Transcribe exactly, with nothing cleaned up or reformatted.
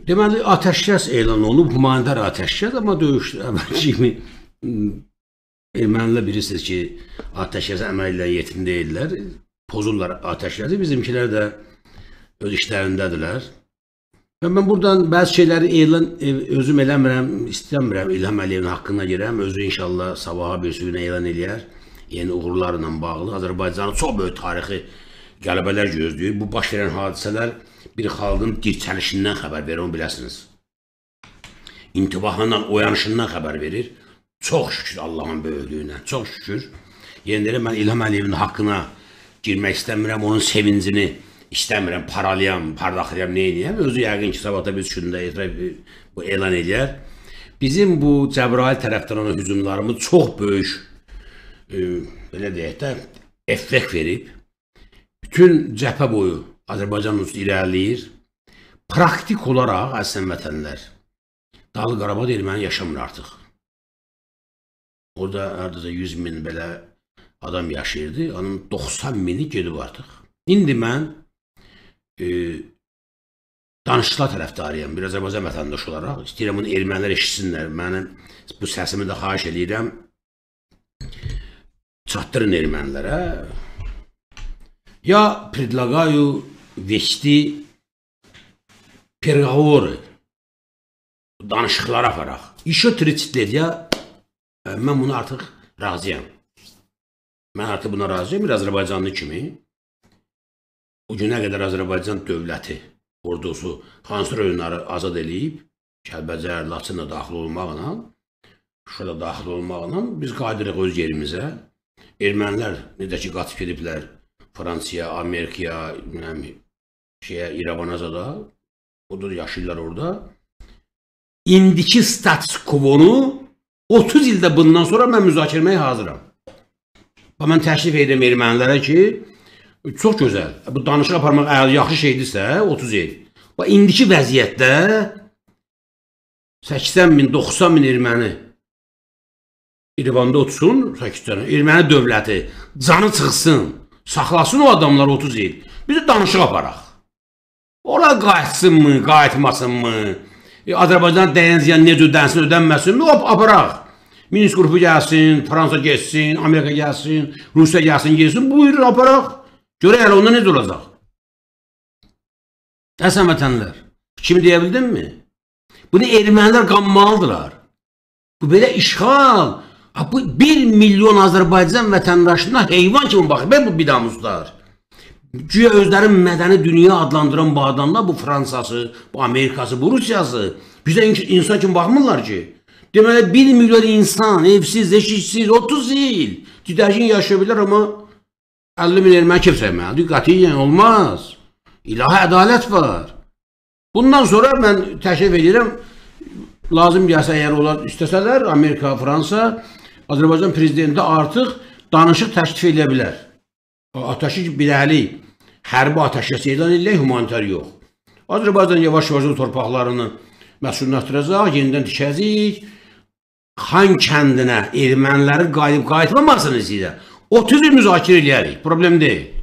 Deməli, atəşkəs elan olunub, humanitar atəşkəs, amma döyüş əvvəlki kimi ermənilər bilirsiniz ki, atəşkəs əməllə yetim deyirlər, pozurlar atəşkəsi, bizimkilər də öz işlərindədirlər. Və mən buradan bəzi şeyləri elan, özüm eləmirəm, istəmirəm, İlham Əliyevin haqqına girəm, özü inşallah sabaha bir suyuna elan eləyər, yeni uğurlarla bağlı. Azərbaycanın çox böyük tarixi qələbələr gözləyir. Bu baş verən hadisələr bir xalqın dirçəlişindən xəbər verir, onu biləsiniz. İntibahından, oyanışından xəbər verir. Çox şükür Allahın böyüklüyünə, çox şükür. Yeni deyirəm, mən İlham Əliyevin haqqına girmək istəmirəm, onun sevincini İstəmirəm, paralayam, pardaxlayam, nə edəyəm. Özü yəqin ki, sabahda biz üçündə bu elan edər. Bizim bu Cəbrayıl tərəfdən ona hücumlarımız çox böyük, e, belə deyək də, effekt verib. Bütün cəbhə boyu Azərbaycan üstü irəliləyir. Praktik olaraq, əslən vətənlər, Dağlı Qarabağda erməni yaşamır artıq. Orada hardasa yüz min belə adam yaşayırdı, onun doxsan mini gedib artıq. İndi mən E, danışıqlar tərəfdarıyam, bir Azərbaycan vətəndaşı olaraq. İstəyirəm bunu ermənilər eşitsinlər. Mənim bu səsimi də xahiş edirəm. Çatdırın ermənilərə. Ya предлагаю вести переговоры, danışıqlar aparaq. İşə tritsит lет, ya mən buna artıq razıyam. Mən artıq buna razıyam, bir Azərbaycanlı kimi. O günə qədər Azərbaycan dövləti, ordusu hansı rayonları azad eləyib, Kəlbəcər, Laçınla daxil olmaqla, Şuşada daxil olmaqla biz qadirıq öz yerimizə. Ermənilər necə ki qaçıb gediblər Fransaya, Amerikaya, şeyə, İrəvanaza da, odur yaşayırlar orada. İndiki status quo-nu otuz ildə bundan sonra mən müzakirəməyə hazıram. Mən təklif edirəm ermənilərə ki, çox gözəl. Bu danışıq aparmaq əgər yaxşı şeydirsə, otuz il. Bax, indiki vəziyyətdə səksən min, doxsan min erməni İrəvanda otursun, səksən erməni dövləti canı çıxsın, saxlasın o adamlar otuz il. Biz də danışıq aparaq. Ora qayıtsınmı, qayıtmasınmı? E, Azərbaycan dəyən ziyan necə ödənsin, ödənməsinmi? Hop, aparaq. Minsk qrupu gəlsin, Fransa gəlsin, Amerika gəlsin, Rusiya gəlsin, gəlsin. Buyurun, aparaq. Görək hələ onda necə olacaq? Əsən vətənlər, kimi deyə bildinmi? Bunu ermənilər qanmalıdırlar. Bu belə işğal. Bu bir milyon Azərbaycan vətəndaşına heyvan kimi baxır. Ben bu bidamuzlar. Güya özlərin mədəni dünya adlandıran bu adamlar, bu Fransası, bu Amerikası, bu Rusiyası. Bizə insan kimi baxmırlar ki. Deməli bir milyon insan, evsiz, eşiksiz, otuz il. Didəşin yaşaya bilər, amma əlli min erməni kim sevməlidir? Qətiyyən olmaz. İlahi ədalət var. Bundan sonra mən təklif edirəm, lazım gəlsə əgər onlar istəsələr, Amerika, Fransa, Azərbaycan prezidenti artıq danışıq təklif edə bilər. Ateşi birəli, hərbi ateşkəsi elan edək, humanitar yox. Azərbaycan yavaş-yavaş torpaqlarını məsullaşdıracaq, yenidən tikəcək. Xan kəndinə erməniləri qayıdıb qayıtmamasını istəyir. otuz il müzakirə edərik, problem deyil.